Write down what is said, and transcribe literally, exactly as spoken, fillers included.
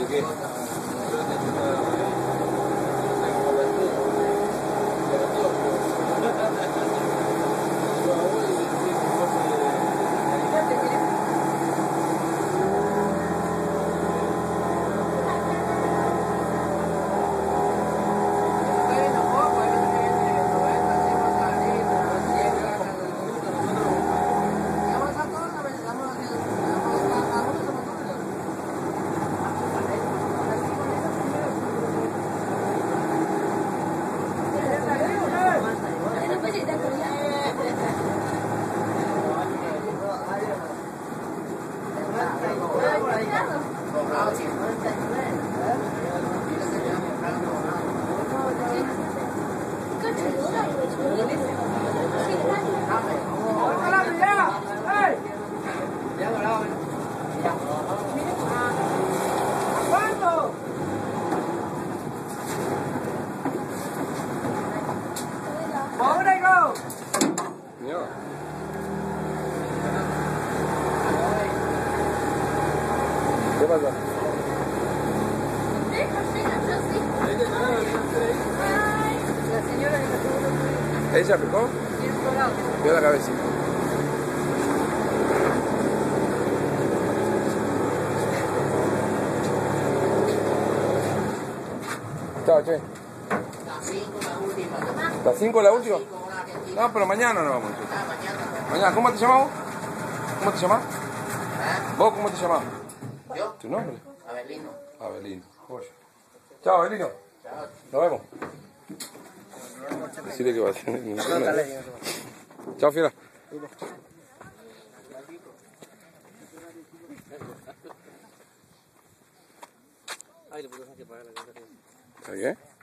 qué? ¿Qué pasa? La señora de la segunda. ¿Ella picó? Vio la cabecita. Chao, che. Las cinco la última. ¿Las cinco la última? cinco, una argentina. No, pero mañana nos vamos. Ah, mañana. Mañana, ¿cómo te llamamos? ¿Cómo te llamás? ¿Eh? ¿Vos cómo te llamás? ¿Yo? ¿Tu nombre? Abelino. Abelino. Joya. Chao, Abelino. Chao. Nos vemos. Decirle que va a ser. Chao, fiera. Ay, le puedo que pagar la casa. ¿Qué?